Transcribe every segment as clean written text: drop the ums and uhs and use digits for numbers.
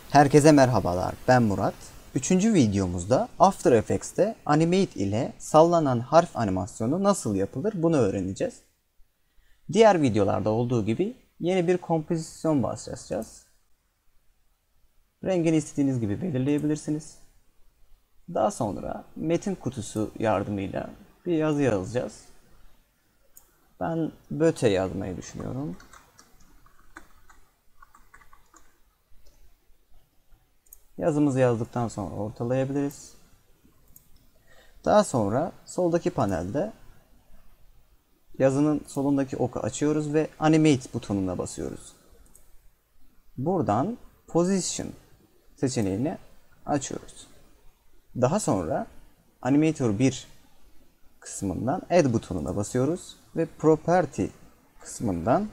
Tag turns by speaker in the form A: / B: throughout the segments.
A: Herkese merhabalar, ben Murat. Üçüncü videomuzda After Effects'te Animate ile sallanan harf animasyonu nasıl yapılır bunu öğreneceğiz. Diğer videolarda olduğu gibi yeni bir kompozisyon başlatacağız. Rengini istediğiniz gibi belirleyebilirsiniz. Daha sonra metin kutusu yardımıyla bir yazı yazacağız. Ben Böte yazmayı düşünüyorum. Yazımızı yazdıktan sonra ortalayabiliriz. Daha sonra soldaki panelde yazının solundaki oku açıyoruz ve Animate butonuna basıyoruz. Buradan Position seçeneğini açıyoruz. Daha sonra Animator 1 kısmından Add butonuna basıyoruz ve Property kısmından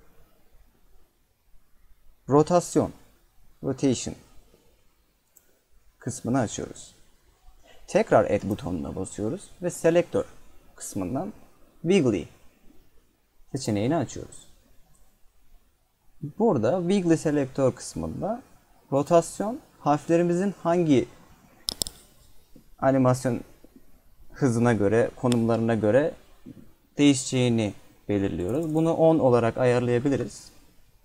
A: Rotation kısmını açıyoruz. Tekrar Add butonuna basıyoruz ve Selector kısmından Wiggly seçeneğini açıyoruz. Burada Wiggly Selector kısmında rotasyon harflerimizin hangi animasyon hızına göre, konumlarına göre değişeceğini belirliyoruz. Bunu 10 olarak ayarlayabiliriz.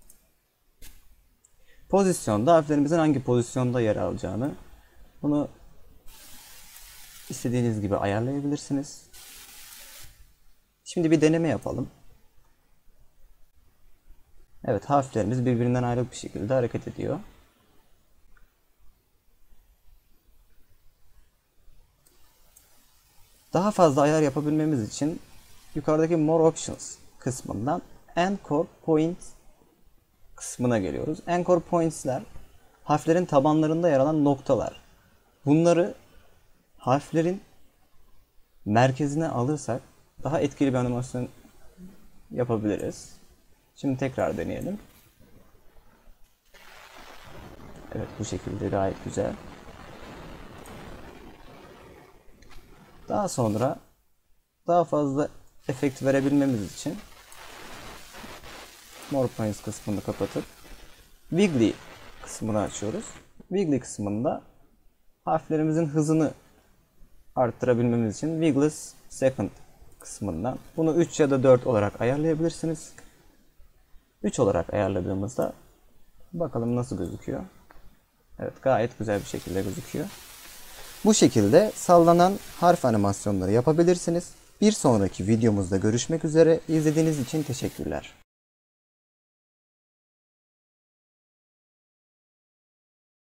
A: Pozisyonda harflerimizin hangi pozisyonda yer alacağını bunu istediğiniz gibi ayarlayabilirsiniz. Şimdi bir deneme yapalım. Evet, harflerimiz birbirinden ayrı bir şekilde hareket ediyor. Daha fazla ayar yapabilmemiz için yukarıdaki More Options kısmından Anchor Point kısmına geliyoruz. Anchor Points'ler harflerin tabanlarında yer alan noktalar. Bunları harflerin merkezine alırsak daha etkili bir animasyon yapabiliriz. Şimdi tekrar deneyelim. Evet, bu şekilde gayet güzel. Daha sonra daha fazla efekt verebilmemiz için More Points kısmını kapatıp Wiggly kısmını açıyoruz. Wiggly kısmında harflerimizin hızını arttırabilmemiz için Wiggly Second kısmından bunu 3 ya da 4 olarak ayarlayabilirsiniz. 3 olarak ayarladığımızda bakalım nasıl gözüküyor. Evet, gayet güzel bir şekilde gözüküyor. Bu şekilde sallanan harf animasyonları yapabilirsiniz. Bir sonraki videomuzda görüşmek üzere. İzlediğiniz için teşekkürler.